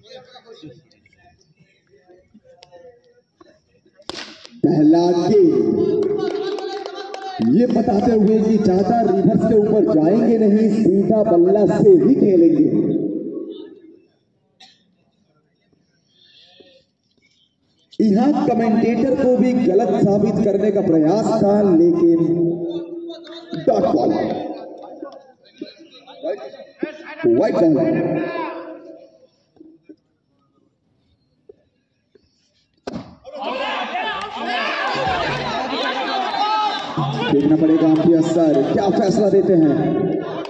पहला गेंद ये बताते हुए कि ज्यादा रिवर्स के ऊपर जाएंगे नहीं, सीधा बल्ला से ही खेलेंगे। यहां कमेंटेटर को भी गलत साबित करने का प्रयास था, लेकिन डॉट बॉल, वाइट बॉल। देखना पड़ेगा अंपायर सर क्या फैसला देते हैं।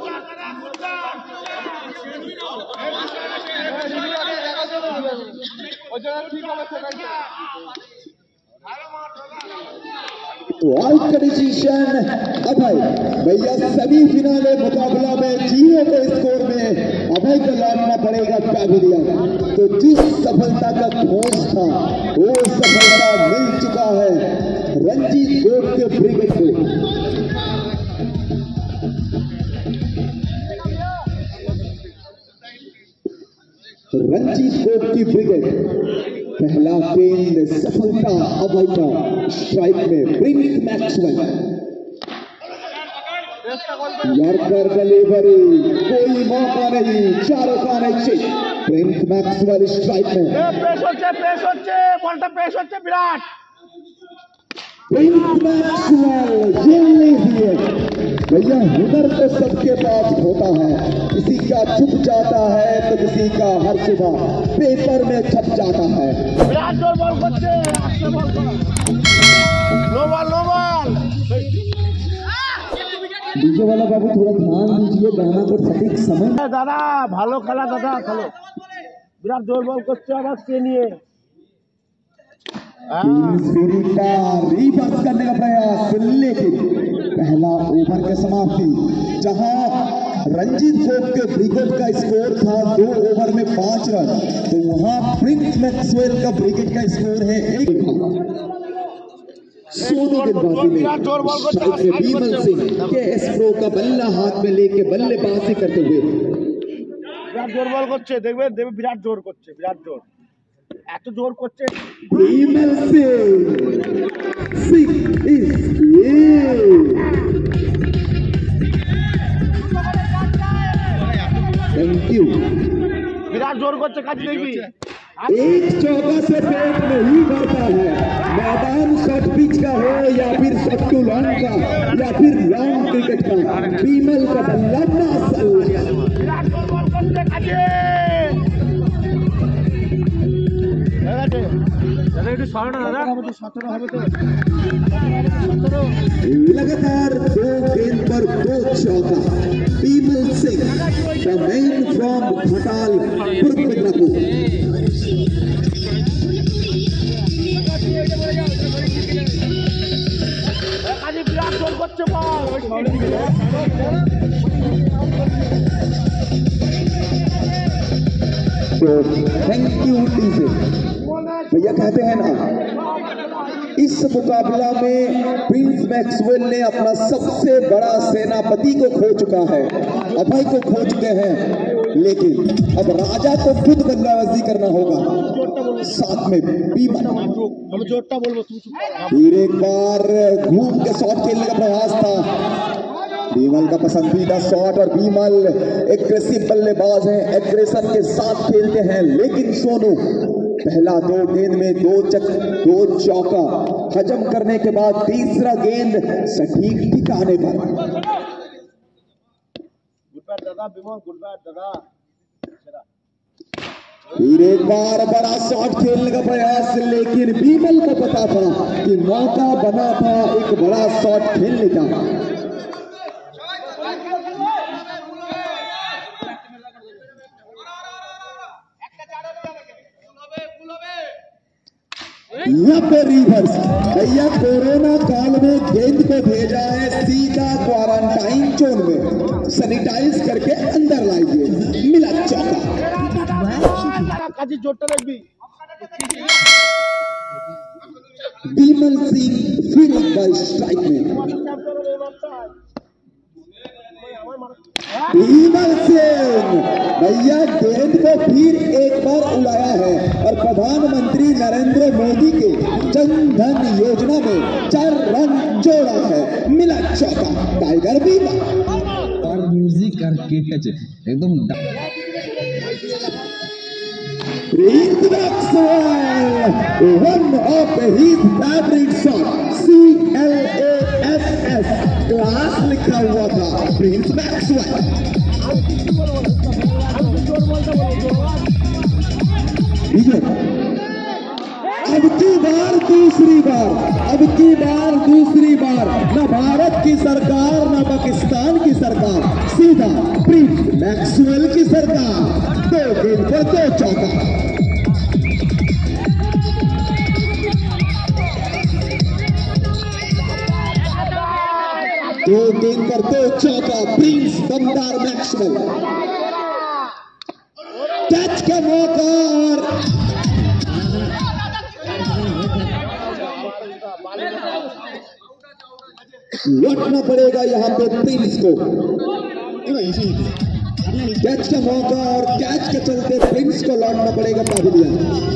वाइट का डिसीजन अभय भैया। सेमीफिनाल मुकाबला में 0 के स्कोर में अभय को लौटना पड़ेगा पैविलियन। तो जिस सफलता का खोज था वो सफलता मिल चुका है रंजीत गोप के ब्रिगेड को। रंजीत गोप की ब्रिगेड पहला गेंद सफलता अभय का स्ट्राइक में। प्रिंस मैक्सवेल यॉर्कर डिलीवरी, कोई मौका नहीं, चारों का नहीं। प्रिंस मैक्सवेल स्ट्राइक में। विराट प्रिंस मैक्सवेल जेल नहीं दिए भैया। हुनर तो सबके पास होता है, किसी का छुप जाता है तो किसी का हर सुबह पेपर में छप जाता है। विराट नो बॉल बच्चे, नो बॉल। डीजे वाला बाबू थोड़ा ध्यान दीजिए, गाना को सटीक समय। दादा ভালো খেলা दादा খেলো। विराट जोर बॉल করছে আবার কে নিয়ে रिवर्स करने का प्रयास, लेकिन पहला ओवर के समाप्ति जहां रंजीत गोप के ब्रिगेड का स्कोर था 2 ओवर में 5 रन, तो वहां प्रिंस मैक्सवेल का ब्रिगेड का स्कोर है 1। सोनू गेंदबाजी में बीमल सिंह के एस्प्रो का बल्ला हाथ में लेके बल्लेबाजी करते हुए विराट जोर बॉल করছে। দেখবে विराट जोर করছে, विराट जोर এত জোর করছে। Bimal Singh thank you. विराट जोर করছে, কাজ দেখবি। एक चौका से पेट नहीं भरता है, मैदान शॉर्ट पिच का हो या फिर शॉर्ट टू लॉन्ग का या फिर लॉन्ग क्रिकेट का, बीमल का बल्ला नासल। विराट जोर बॉल করছে, কাজে लगातार 2 गेंद पर 2 चौका। Bimal Singh the man from Ghatal Purba Midnapore. Virat जोर করছে বল। तो थैंक यू डीजे भैया। कहते हैं ना, इस मुकाबला में प्रिंस मैक्सवेल ने अपना सबसे बड़ा सेनापति को खो चुका है, अभय को खो चुके हैं, लेकिन अब राजा को खुद बल्लेबाजी करना होगा, साथ में बीमल। फिर एक बार घूम के शॉट खेलने का प्रयास था, बीमल का पसंदीदा शॉट। और बीमल एग्रेसिव बल्लेबाज हैं, एग्रेशन के साथ खेलते हैं, लेकिन सोनू पहला 2 गेंद में 2 चौका हजम करने के बाद तीसरा गेंद सटीक ठिकाने पर। फिर एक बार बड़ा शॉट खेलने का प्रयास, लेकिन बीमल को पता था कि मौका बना था एक बड़ा शॉट खेलने का। यहाँ पे रिवर्स भैया, कोरोना काल में गेंद को भेजा है सीधा क्वारंटाइन जोन में, सैनिटाइज करके अंदर लाइए। मिला चौका। बीमल सिंह फिर एक बार स्ट्राइक में। बीमल सिंह भैया गेंद को फिर एक बार उड़ाया है और प्रधानमंत्री नरेंद्र मोदी के जन धन योजना में 4 रन जोड़ा है। मिला चौका, टाइगर बीमल और म्यूजिक और टच एकदम Prince Maxwell, one of his favorite songs, CLASS, class लिखा हुआ था प्रिंस मैक्सवेल। अब की बार दूसरी बार न भारत की सरकार न पाकिस्तान की सरकार, सीधा प्रिंस मैक्सवेल की सरकार। 2 गेंद पर 2 चौका। दो गेंद पर 2 चौका, प्रिंस दमदार मैक्सवेल। कैच का मौका और लौटना पड़ेगा यहां पे प्रिंस को। कैच का मौका और कैच के चलते प्रिंस को लौटना पड़ेगा पैविलियन।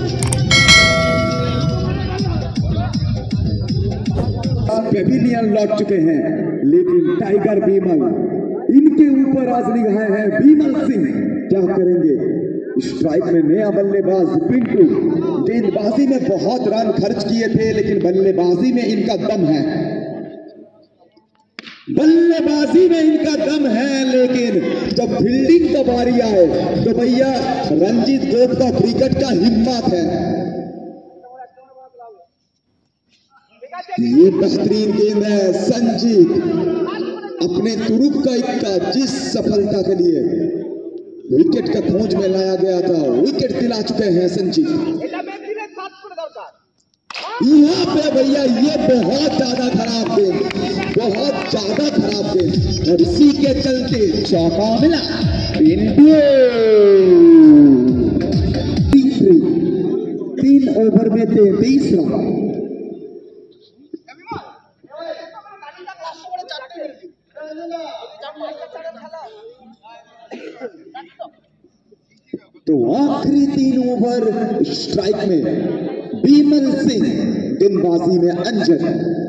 पैविलियन लौट चुके हैं, लेकिन टाइगर बीमल इनके ऊपर आज निगाहें हैं। बीमल सिंह क्या करेंगे? स्ट्राइक में नया बल्लेबाज पिंटू, गेंदबाजी में बहुत रन खर्च किए थे, लेकिन बल्लेबाजी में इनका दम है। बल्लेबाजी में इनका दम है, लेकिन जब फील्डिंग का बारी आए तो भैया रंजीत गोप का क्रिकेट का हिम्मत है। ये बेहतरीन गेंद है। संजीत अपने तुरुप का इक्का, जिस सफलता के लिए विकेट का खोज में लाया गया था, विकेट दिला चुके हैं संजीत। यहाँ पे भैया ये बहुत ज्यादा खराब गेंद, बहुत ज्यादा खराब गेंद, और इसी के चलते चौका मिला। 3 ओवर में 33 रन। तो आखिरी 3 ओवर स्ट्राइक में बीमल सिंह, गेंदबाजी में अंजन।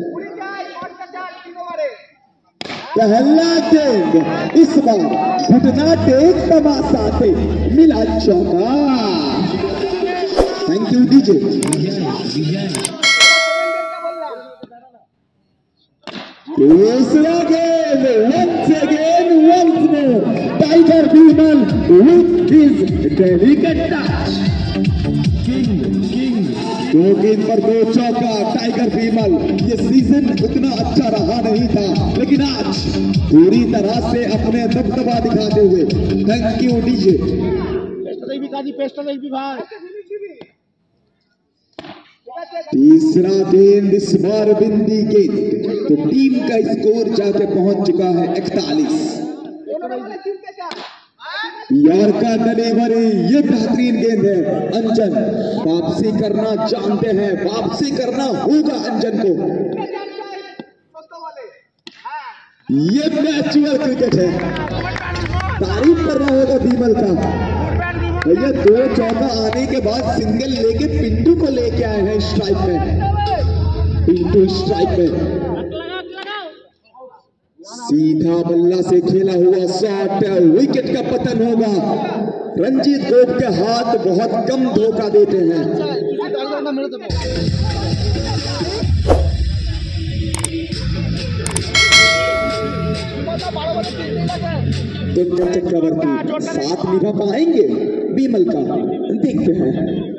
पहला गेंद इस बार घुटना टेक तमाशा से मिला चौका। Thank you DJ. दूसरा गेंद once more tiger Bimal with his delicate touch। 2 गेंद पर 2 चौका, टाइगर बीमल। ये सीजन उतना अच्छा रहा नहीं था, लेकिन आज पूरी तरह से अपने दबदबा दिखाते हुए। Thank you DJ. तीसरा गेंद इस बार बिंदी गेंद, तो टीम का स्कोर जाके पहुंच चुका है 41। यॉर्कर डिलीवरी, ये बेहतरीन गेंद है। अंजन वापसी करना जानते हैं, वापसी करना होगा अंजन को। ये मैचुअल क्रिकेट है, तारीफ करना होगा बीमल का। भैया 2 चौका आने के बाद सिंगल लेके पिंटू को लेके आए हैं स्ट्राइक में। पिंटू स्ट्राइक में सीधा बल्ला से खेला हुआ शॉट, विकेट का पतन होगा। रंजीत गोप के हाथ बहुत कम धोखा देते हैं। चक्रवर्ती साथ निभा पाएंगे बीमल का? देखते हैं।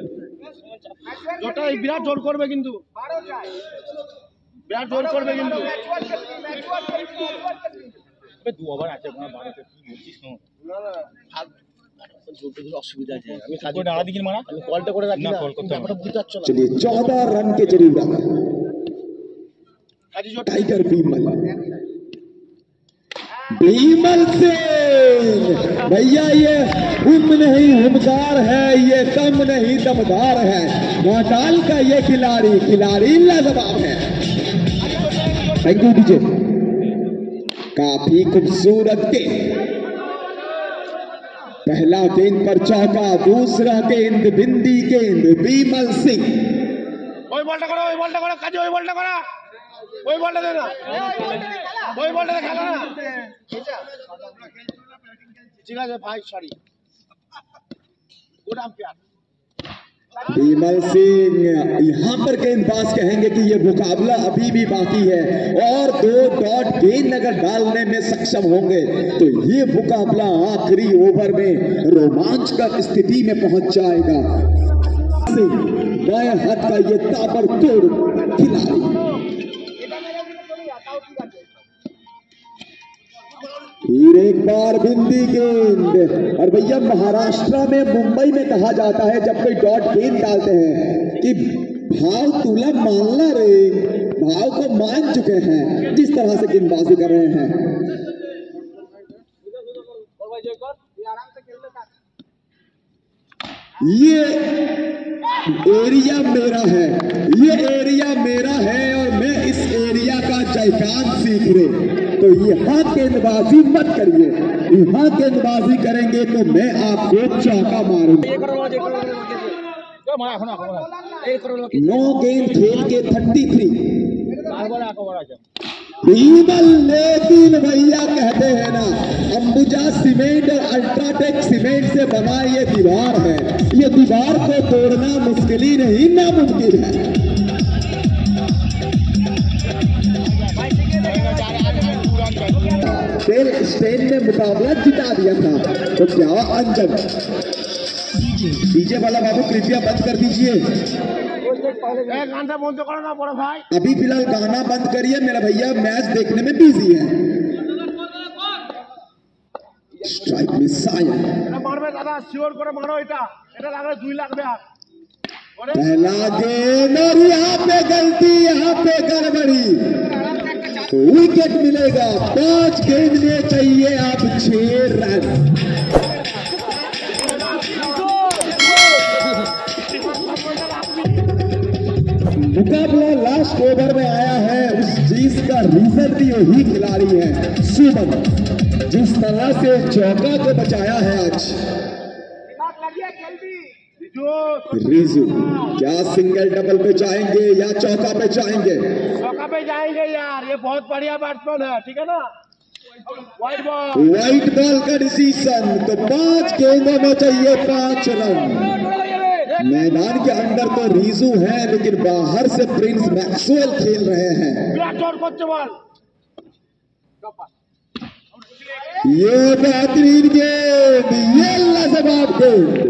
বিরাট জোর করবে কিন্তু, বিরাট জোর করবে কিন্তু। 2 ওভার আছে, 12 তে কি বলছিস? না না জোরটা দিলে অসুবিধা আছে। আমি কাজে দাঁড়া দিকিন মারা, আমি কলটা করে রাখি না, কল করতে আমরা বুঝতে পারছ না। चलिए 14 रन के जरूरत। टाइगर बीमल, बीमल सिंह भैया ये हुम नहीं हुमदार है, ये दम नहीं दमदार है। घाटाल का ये खिलाड़ी लाजवाब है। Thank you DJ. काफी खूबसूरत के पहला गेंद पर चौका, दूसरा गेंद बिंदी गेंद बीमल सिंह। ওই বলটা করো, ওই বলটা করো, কাজে ওই বলটা করো, ওই বলটা দে না, ওই বলটা খেলো না। ঠিক আছে ভাই, sorry, good umpire. Bimal Singh, यहाँ पर गेंदबाज कहेंगे कि ये मुकाबला अभी भी बाकी है और 2 डॉट गेंद अगर डालने में सक्षम होंगे तो ये मुकाबला आखिरी ओवर में रोमांचकर स्थिति में पहुंच जाएगा। बाएं हाथ का ये ताबड़तोड़ खिलाड़ी, फिर एक बार बिंदी गेंद। और भैया महाराष्ट्र में, मुंबई में कहा जाता है जब कोई डॉट गेंद डालते हैं कि भाव तुला मानला रे, भाव को मान चुके हैं, जिस तरह से गेंदबाजी कर रहे हैं। ये एरिया मेरा है, ये एरिया मेरा है और मैं इस एरिया का जयकान सीख रहे। तो यहाँ गेंदबाजी मत करिए, यहाँ गेंदबाजी करेंगे तो मैं आपको चौका मारूंगा। 9 गेंद खेल के 33। बीमल, लेकिन भैया कहते हैं ना, अंबुजा सीमेंट और अल्ट्राटेक सीमेंट से बना ये दीवार है, ये दीवार को तोड़ना मुश्किल ही नहीं, नामुमकिन है। स्टेन ने मुकाबला जिता दिया था, तो क्या अंजन। डीजे वाला बाबू कृपया बंद कर दीजिए, गाना बंद करो ना बड़ा भाई। अभी फिलहाल गाना बंद करिए, मेरा भैया मैच देखने में बिजी है। स्ट्राइक मिसाइल, मारबे दादा, श्योर करे मारो, এটা লাগলে 2 लाख में। पहला गेंद और यहाँ पे गलती, यहाँ पे गड़बड़ी, विकेट मिलेगा। 5 गेंद में चाहिए अब 6 रन। मुकाबला लास्ट ओवर में आया है, उस चीज का रीजन भी यही खिलाड़ी है सुमन, जिस तरह से चौका को बचाया है आज। रिजू क्या सिंगल डबल पे जाएंगे या चौका पे जाएंगे? चौका पे जाएंगे यार, ये बहुत बढ़िया बैट्समैन है, ठीक है ना। व्हाइट बॉल का डिसीजन, तो 5 गेंदों में चाहिए 5 रन। मैदान के अंदर तो रीजू है, लेकिन बाहर से प्रिंस मैक्सवेल खेल रहे हैं। ये बेहतरीन गेंद, ये लाजवाब गेंद।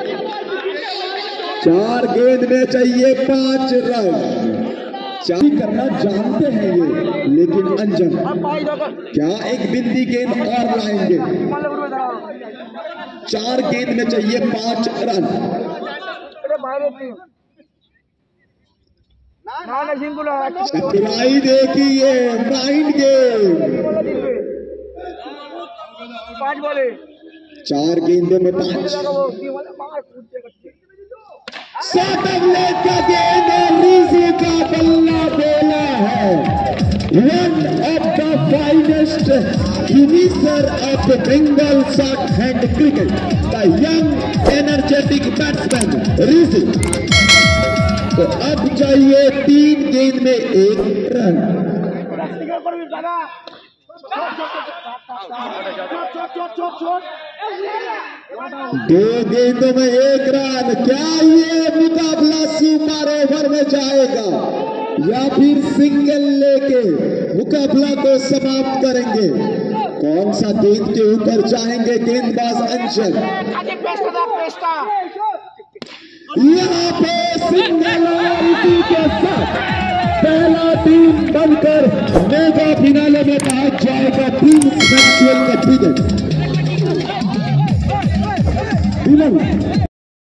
4 गेंद में चाहिए 5 रन। चाबी करना जानते हैं ये, लेकिन अंजन क्या एक बिंदी गेंद और लाएंगे? 4 गेंद में चाहिए 5 रन। चतुराई देखिए, माइंड गेम। 4 गेंदों में 5। का गेंद रीजू का बल्ला बोला है। One of the finest finisher of the Bengal short hand cricket, the young energetic batsman रीजू। तो अब चाहिए 3 गेंद में 1 रन। 2 गेंदों में 1 रन। क्या ये मुकाबला सुपर ओवर में जाएगा या फिर सिंगल लेके मुकाबला को समाप्त करेंगे? कौन सा गेंद के ऊपर जाएंगे गेंदबाज अंजन? यहाँ पे सिंगल और इसी के साथ पहला टीम बनकर मेगा फिनाले में पहुंच जाएगा प्रिंस मैक्सवेल का क्रिकेट।